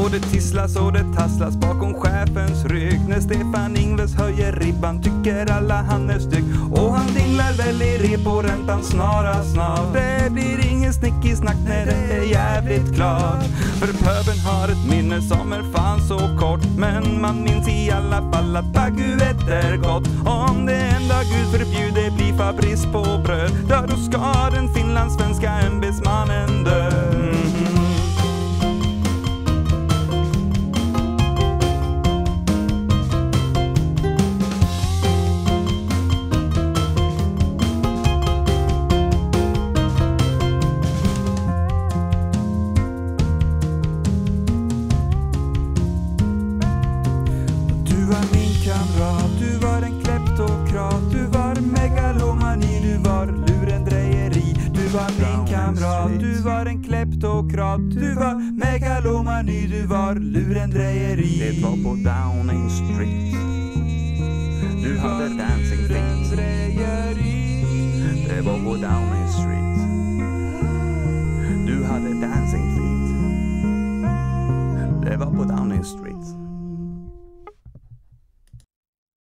Och det tisslas och det tasslas bakom chefens rygg. När Stefan Ingves höjer ribban tycker alla han är stygg. Och han dinglar väl i reporäntan snarast snart. Det blir ingen snickisnack när det är jävligt klart. För pöben har ett minne som är fan så kort. Men man minns i alla fall att baguette är gott. Om det enda Gud förbjuder blir för brist på bröd, ja då ska den finlandssvenska ämbetsmannen dö. Du var en kleptokrat, du var megalomani, du var lurendrejeri. Du var min kamrat, du var en kleptokrat, du var megalomani, du var lurendrejeri. Det var på Downing Street. Du hade dancing feet. Det var på Downing Street. Du hade dancing feet. Det var på Downing Street.